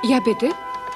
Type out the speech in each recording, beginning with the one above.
Ja, bitte?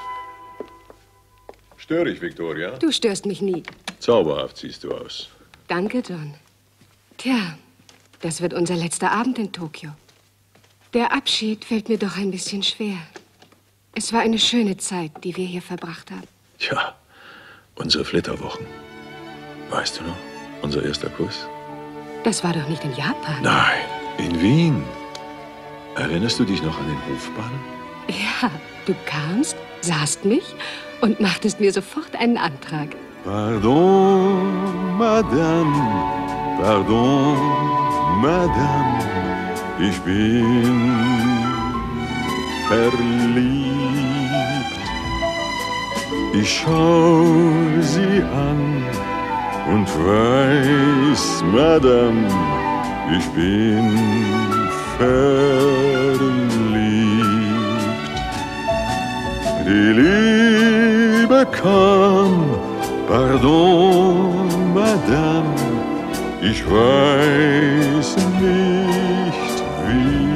Störe ich, Victoria? Du störst mich nie. Zauberhaft siehst du aus. Danke, John. Tja, das wird unser letzter Abend in Tokio. Der Abschied fällt mir doch ein bisschen schwer. Es war eine schöne Zeit, die wir hier verbracht haben. Ja, unsere Flitterwochen. Weißt du noch, unser erster Kuss? Das war doch nicht in Japan. Nein, in Wien. Erinnerst du dich noch an den Hofball? Ja, du kamst, sahst mich und machtest mir sofort einen Antrag. Pardon, Madame, pardon, Madame, ich bin verliebt. Ich schau sie an und weiß, Madame, ich bin verliebt. Die Liebe kam, pardon, Madame, ich weiß nicht wie.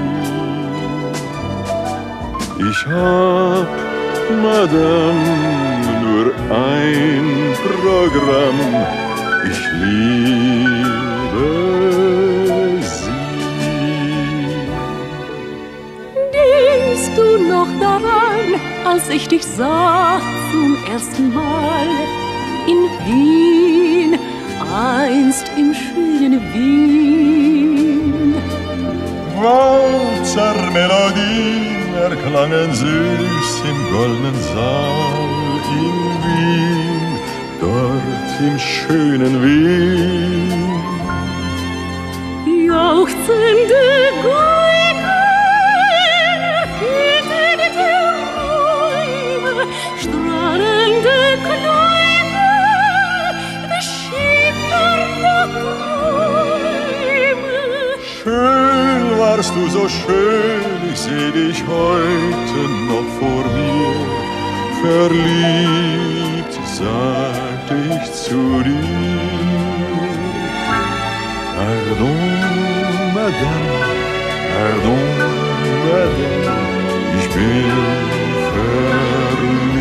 Ich hab, Madame, nur ein Programm, ich liebe Sie. Denkst du noch daran, als ich dich sah zum ersten Mal in Wien, einst im schönen Wien? Walzermelodien erklangen süß im goldenen Saal in Wien, dort im schönen Wien. Jauchzende Geigen erfüllten die Räume, strahlende Kleider beschimmernde Träume. Schön warst du, so schön, ich seh dich heute noch vor mir. Verliebt, sagte ich zu dir. Pardon, Madame, pardon, Madame, ich bin verliebt.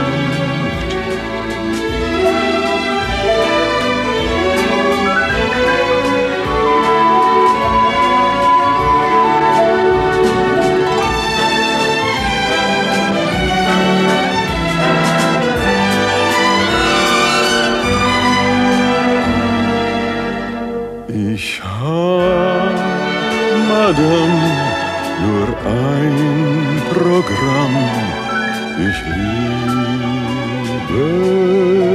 Ich hab, Madame, nur ein Programm, ich liebe